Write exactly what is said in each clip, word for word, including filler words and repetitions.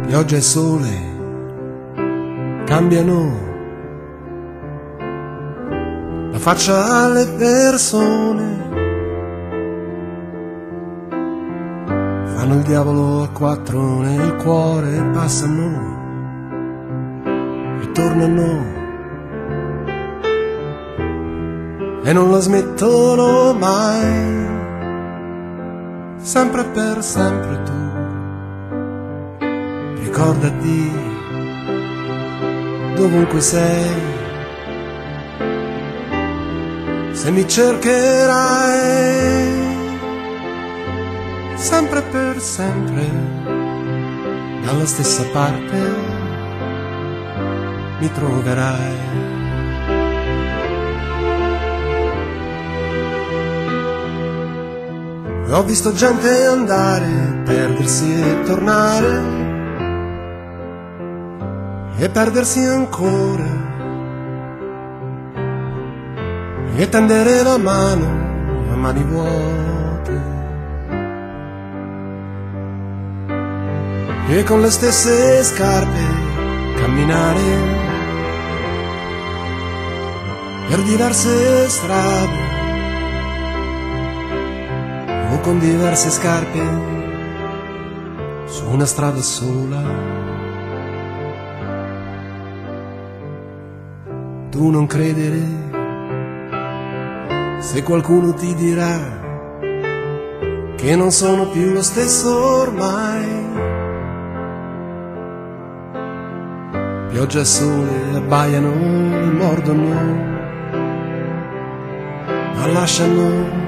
pioggia e sole cambiano la faccia alle persone, fanno il diavolo a quattro nel cuore, passano e tornano e non la smettono mai, sempre per sempre tu. Ricordati dovunque sei, se mi cercherai, sempre per sempre, dalla stessa parte mi troverai. Ho visto gente andare, perdersi e tornare, e perdersi ancora, e tendere la mano a mani vuote, e con le stesse scarpe camminare per diverse strade, o con diverse scarpe su una strada sola. Tu non credere se qualcuno ti dirà che non sono più lo stesso ormai. Pioggia e sole abbaiano e mordono, ma lasciano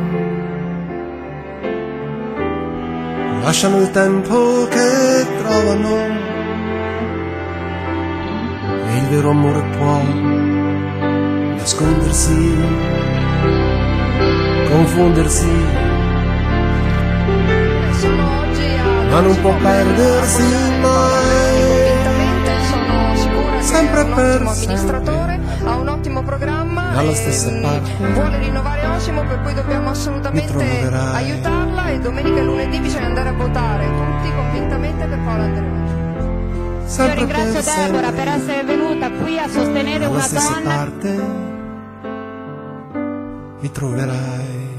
lasciano il tempo che trovano, e il vero amore può nascondersi, confondersi, ma non può perdersi mai, sempre per sempre, ha un ottimo programma, dalla stessa parte vuole rinnovare Osimo, per cui dobbiamo assolutamente aiutarla, e domenica e lunedì bisogna andare a votare tutti convintamente per Paola Andreotti. Io ringrazio Deborah per essere venuta qui a sostenere dalla una stessa donna. parte mi troverai.